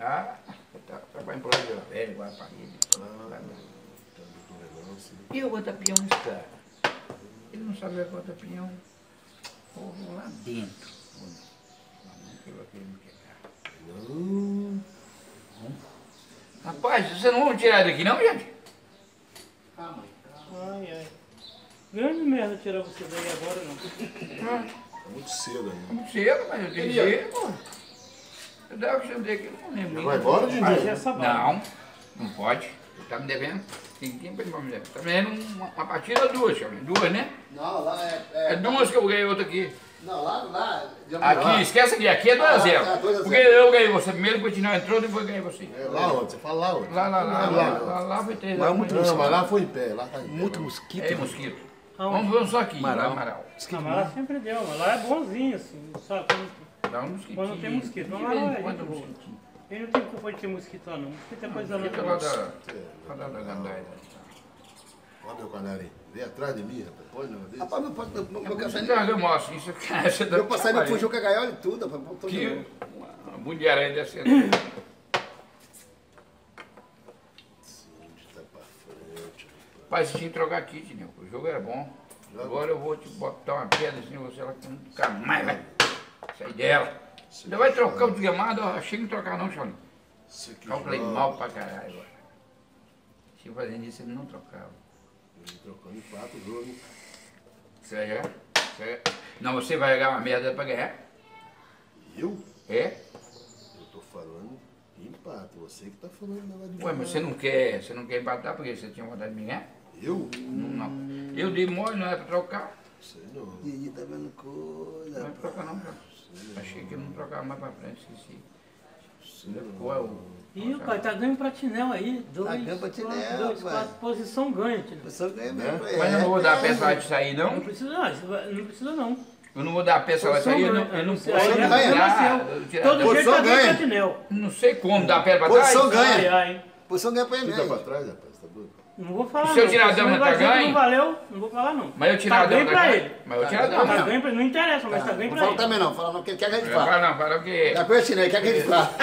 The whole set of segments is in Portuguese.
Ah, tá em prova de velho, agora pra ele. E eu botar peão nesse cara? Ele não sabia botar peão. Vou lá dentro. Não. Rapaz, vocês não vão tirar daqui não, gente? Ah, mãe. Ai, ai. Grande merda tirar você daí agora, não. É muito cedo ainda. Muito cedo, mas eu tenho que ir, pô. Eu dava que eu que não lembro. Vai embora, Didi? Mas essa Não, não pode. Ele tá me devendo. Tem tempo pra ele me dever. Tá me devendo uma partida ou duas, Charlinho? Duas, né? Não, lá É duas que eu ganhei outra aqui. Não, lá. Aqui, esquece aqui. Aqui é 2 a 0. tá, 2 a 0. Porque eu ganhei você primeiro, o Coutinho entrou, depois eu ganhei você. É lá onde? Você fala lá onde? Lá foi 3 a 0. Não, mas lá foi em pé, lá tá em pé. Muito mosquito. É, mosquito. Vamos só aqui, Amaral. Amaral. mas lá sempre deu, mas lá é bonzinho, assim, sabe? Dá um mosquitinho. Quando tem mosquito, De não vez em é quando gente boa. mosquitinho. Ele não tem culpa de ter mosquito lá, não. Mosquito é coisa Mosquito lá. lá da gandaia. Olha meu canarinho. Vem atrás de mim, rapaz. Põe não. Rapaz, meu Você passarinho. eu mostro isso. Meu passarinho fugiu com a gaiola e tudo, rapaz. Botou de Que novo. uma bunda de aranha descendo. Tá pra frente, rapaz. Pai, você tinha que trocar aqui, Tineu. O jogo era bom. Agora eu vou te botar uma pedra assim, você lá nunca mais vai sair dela. Ainda vai trocar o desgramado, eu achei que não trocar não, Charlinho. Você que Calculei joga. mal pra caralho agora. Se eu fazendo isso, ele não trocava. Ele trocando em 4 jogos. Você vai jogar? Não, você vai jogar uma merda pra ganhar? Eu? É? Eu tô falando empate. Você que tá falando negócio de Ué, mas você não quer empatar porque você tinha vontade de me ganhar? Eu? Não. Eu dei mole, não é pra trocar. Sei não. Didi tá vendo coisa. Não é pra trocar não, cara. Achei que eu não trocava mais pra frente, esqueci. Sei não. Qual é o... Ih, pai, tá ganhando pra Tinel aí. Tá ganhando pra Tinel, 2, pai. 4, posição ganha, Tinel. O pessoal ganha mesmo. Mas eu não vou dar a peça lá de sair, Não não? precisa não, não precisa não. Eu não vou dar a peça lá de sair, eu não posso Posição tirar. ganha. Todo jeito Posição tá ganhando ganha. pra Tinel. Não sei como dar a pedra pra trás. Posição ganha. Ai, ai. Posição ganha pra ele Você tá pra mesmo. trás, rapaz? Tá doido? Não vou falar Se eu não. tirar a Senão dama, ele vai tá dizer que ganho? não valeu, não vou falar não. Mas eu tirar Tá a dama ganho pra ganho? ele. Mas eu tirar a dama. Tá ganho pra ele, não interessa, mas tá ganho Não pra fala ele. também não. Fala não, que quer que a gente Não, fala. para porque... Tá com esse né? Quer que a gente fala.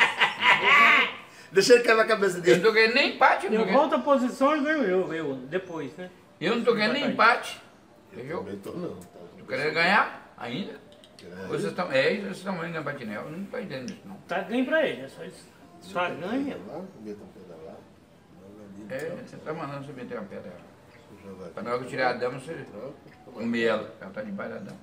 Deixa ele quebrar a cabeça Eu não dele. tô ganhando nem empate, eu não Eu tô ganhando. volto a posição e ganho eu, depois, né? Eu não tô ganhando nem empate. Eu Entendeu? também tô não. Tô querendo ganhar ainda. Querendo. Vocês estão ganhando patinel, eu não tô entendendo isso não. Tá ganho pra ele, é só isso. Só ganha. Lá, meta um pedalar. Joga ali. É, você tá mandando você meter uma pedra. Joga aqui. Pra na hora que eu tirar a dama, você Troca. comer ela tá debaixo da dama.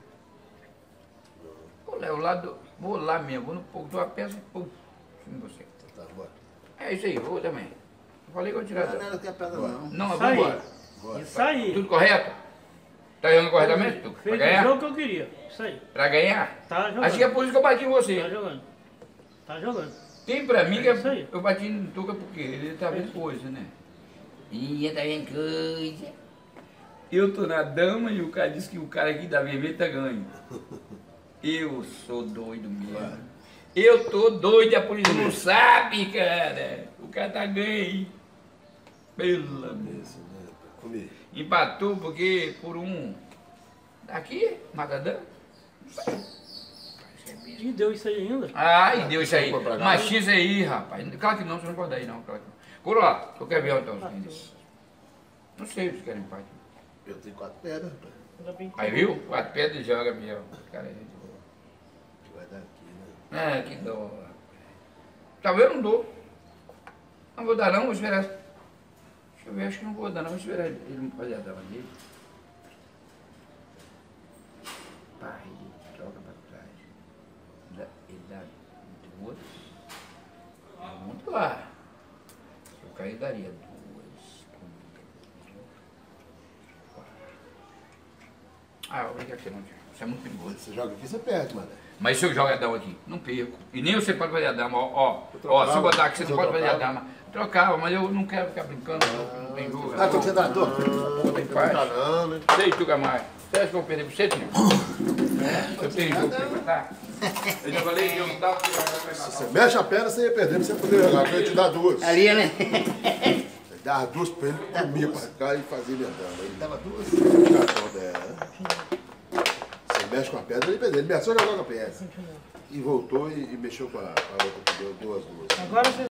Vou lá, vou lá mesmo, vou no pouco, dou a peça e pum, em você. Tá, bora. É isso aí, vou também. Eu falei que eu vou tirar a Não é dama. nada que a pedra não. Não, eu Isso vou aí. embora. Bora. Isso aí. Tudo correto? Tá jogando corretamente, Tuca? Pra Fez o ganhar? jogo que eu queria. Isso aí. Pra ganhar? Tá jogando. Acho que é por isso que eu bati em você. Tá jogando. Tá jogando. Tem pra mim que É isso aí. eu bati no Tuca porque ele tá vendo coisa, né? Ih, tá vendo coisa. Eu tô na dama e o cara disse que o cara aqui da vermelha tá ganho. Eu sou doido mesmo. Eu tô doido, a polícia não sabe, cara. O cara tá ganho. Pelo amor. Esse, né, rapaz? Comi. Empatou porque por um. Daqui, Matadã. Não sei. E deu isso aí ainda. Ai, deu isso aí. Foi pra cá, Machisa aí, rapaz. Claro que não, você não pode dar aí não. Claro que não. Coroa, eu quero ver então. Não sei se querem empate. Eu tenho 4 pedras, rapaz. Ainda bem que- Aí viu? 4 pedras e joga, meu. Cara, é gente boa. Que vai dar aqui, né? Ah, que dó. Rapaz. Talvez eu não dou. Não vou dar não, vou esperar. Deixa eu ver, acho que não vou dar não. Vou esperar ele fazer a dama dele. Pai, troca pra trás. Ele dá duas. Vamos lá. Se eu cair, daria duas. Ah, eu vou brincar aqui não, Tiago. Isso é muito perigoso. Você joga aqui, você perde, mano. Mas se eu jogo a dama aqui, não perco. E nem você pode fazer a dama, ó. Eu Ó, se eu trocava, botar aqui, você não eu pode fazer a trocava. dama. Trocava, mas eu não quero ficar brincando, não tem jogo. Ah, tô sendo ator. Não tem paz. Não, né? Sei, Tuca mais. Você acha que eu vou perder pra você, Tinho? Eu tenho jogo pra empatar. Eu já falei que eu não dava pra empatar. Você mexe a perna, você ia perder pra você poder jogar. Eu ia te dar 2. Ali, né? Você dava 2 pra ele, comia pra cá e fazia minha dama. Ele Dava 2. cartão dela. Você mexe com a pedra, ele perdeu. Ele mexe, só jogar com a pedra. e voltou e mexeu com a outra que deu duas. Agora você